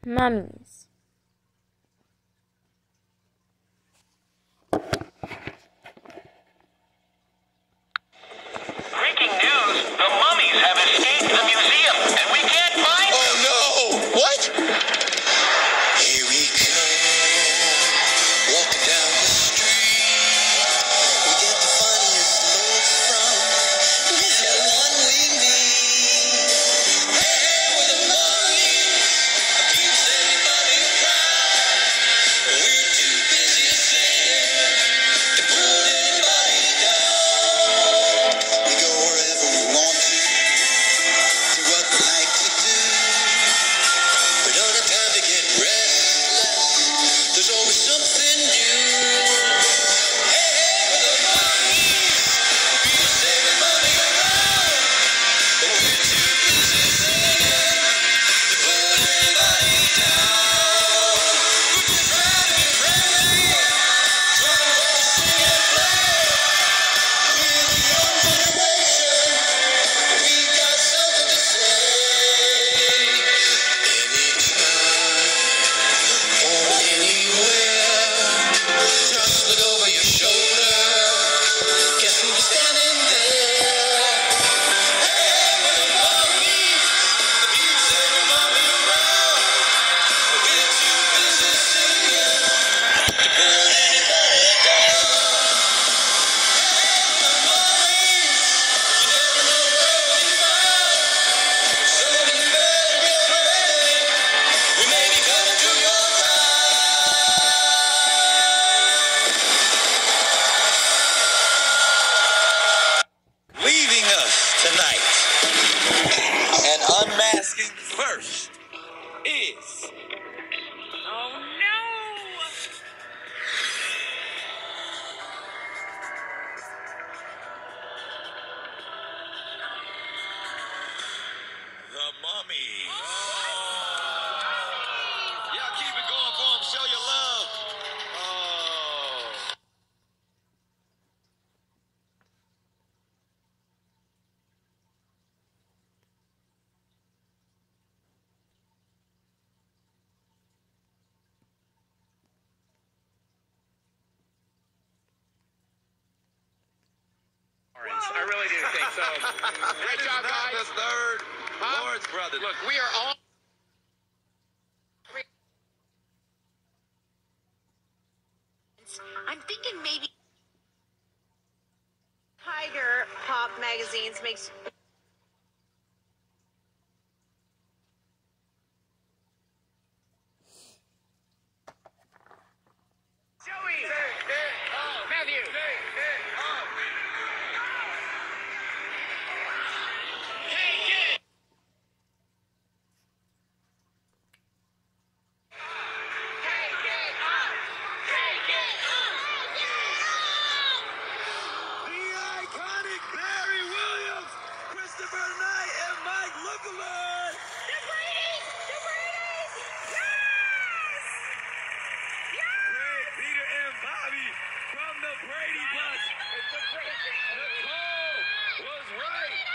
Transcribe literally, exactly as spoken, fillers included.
Mummies. Breaking news, the mummies have escaped the museum, and we can't find them. Oh no! What? Here we come, walking down the street. We get the funniest looks from the one we meet. Hey, hey, we're the mummies. Keeps everybody proud. We're too busy singing to put anybody down. We go wherever we want to, do what we like to do. We don't have time to get restless. There's always something new. Hey, hey, we're the mummies. We just take the money around. But we're too busy singing to put anybody down. We're just trying to be friendly, trying to sing and play. We're the young generation. We got something to say. Anytime or anywhere, just look over your shoulder. Guess who's standing there? Hey, we're the mummies. The beats every mummy around. We're too busy singing to pull anybody down. Hey, we're the mummies. You never know where we'll be found. So you better get ready. We may be coming to your town. Leaving us tonight and unmasking first is Oh no! the Mummy. Y'all keep it going for him. Show your love. Oh. I really do think so. Great It is job, not guys. the third Huh? Lawrence brothers. Look, we are all. I'm thinking maybe Tiger Pop magazines makes Joey! Matthew! The iconic Barry Williams, Christopher Knight, and Mike Lookalike. Greg, Peter, and Bobby from the Brady Bunch. Nicole was right.